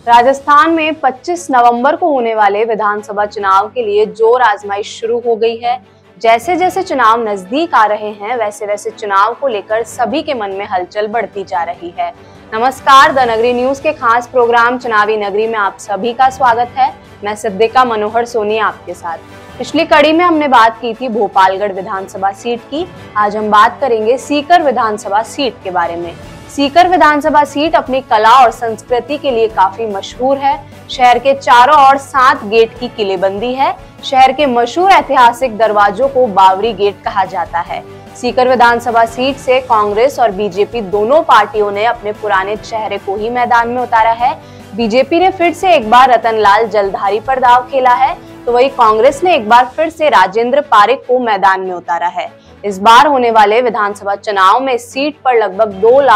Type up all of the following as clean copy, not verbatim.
राजस्थान में 25 नवंबर को होने वाले विधानसभा चुनाव के लिए जोर आजमाइश शुरू हो गई है। जैसे जैसे चुनाव नजदीक आ रहे हैं, वैसे वैसे चुनाव को लेकर सभी के मन में हलचल बढ़ती जा रही है। नमस्कार, द नगरी न्यूज के खास प्रोग्राम चुनावी नगरी में आप सभी का स्वागत है। मैं सिद्दीका मनोहर सोनी आपके साथ। पिछली कड़ी में हमने बात की थी भोपालगढ़ विधानसभा सीट की। आज हम बात करेंगे सीकर विधानसभा सीट के बारे में। सीकर विधानसभा सीट अपनी कला और संस्कृति के लिए काफी मशहूर है। शहर के चारों ओर 7 गेट की किलेबंदी है। शहर के मशहूर ऐतिहासिक दरवाजों को बावरी गेट कहा जाता है। सीकर विधानसभा सीट से कांग्रेस और बीजेपी दोनों पार्टियों ने अपने पुराने चेहरे को ही मैदान में उतारा है। बीजेपी ने फिर से एक बार रतनलाल जलधारी पर दांव खेला है, तो वही कांग्रेस ने एक बार फिर से राजेंद्र पारिक को मैदान में उतारा है। इस बार होने वाले विधानसभा चुनाव में सीट पर लगभग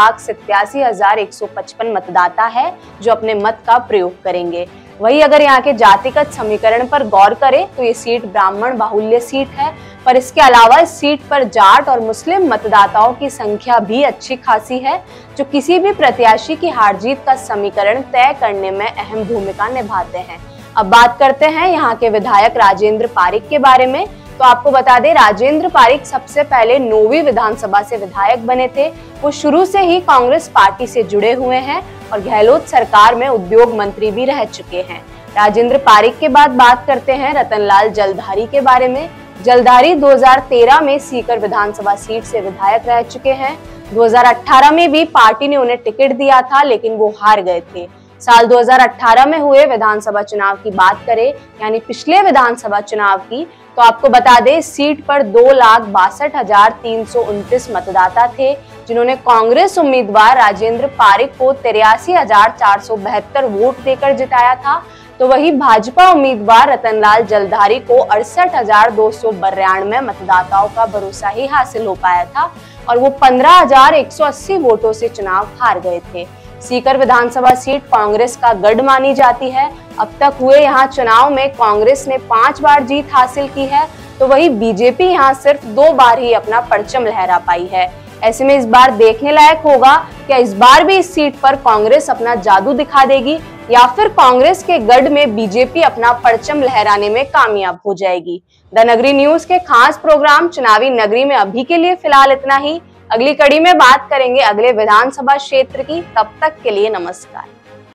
2,87,155 मतदाता है जो अपने मत का प्रयोग करेंगे। वही अगर यहाँ के जातिगत समीकरण पर गौर करें तो ये सीट ब्राह्मण बाहुल्य सीट है, पर इसके अलावा इस सीट पर जाट और मुस्लिम मतदाताओं की संख्या भी अच्छी खासी है, जो किसी भी प्रत्याशी की हार जीत का समीकरण तय करने में अहम भूमिका निभाते हैं। अब बात करते हैं यहाँ के विधायक राजेंद्र पारिक के बारे में। तो आपको बता दें, राजेंद्र पारिक सबसे पहले 9वीं विधानसभा से विधायक बने थे। वो शुरू से ही कांग्रेस पार्टी से जुड़े हुए हैं और गहलोत सरकार में उद्योग मंत्री भी रह चुके हैं। राजेंद्र पारिक के बाद बात करते हैं रतनलाल जलधारी के बारे में। जलधारी 2013 में सीकर विधानसभा सीट से विधायक रह चुके हैं। 2018 में भी पार्टी ने उन्हें टिकट दिया था, लेकिन वो हार गए थे। साल 2018 में हुए विधानसभा चुनाव की बात करें, यानी पिछले विधानसभा चुनाव की, तो आपको बता दें इस सीट पर 2,62,329 मतदाता थे, जिन्होंने कांग्रेस उम्मीदवार राजेंद्र पारिक को 83,472 वोट देकर जिताया था। तो वही भाजपा उम्मीदवार रतनलाल जलधारी को 68,292 मतदाताओं का भरोसा ही हासिल हो पाया था और वो 15,180 वोटों से चुनाव हार गए थे। सीकर विधानसभा सीट कांग्रेस का गढ़ मानी जाती है। अब तक हुए यहाँ चुनाव में कांग्रेस ने 5 बार जीत हासिल की है, तो वही बीजेपी यहाँ सिर्फ 2 बार ही अपना परचम लहरा पाई है। ऐसे में इस बार देखने लायक होगा क्या इस बार भी इस सीट पर कांग्रेस अपना जादू दिखा देगी या फिर कांग्रेस के गढ़ में बीजेपी अपना परचम लहराने में कामयाब हो जाएगी। द नगरी न्यूज के खास प्रोग्राम चुनावी नगरी में अभी के लिए फिलहाल इतना ही। अगली कड़ी में बात करेंगे अगले विधानसभा क्षेत्र की। तब तक के लिए नमस्कार।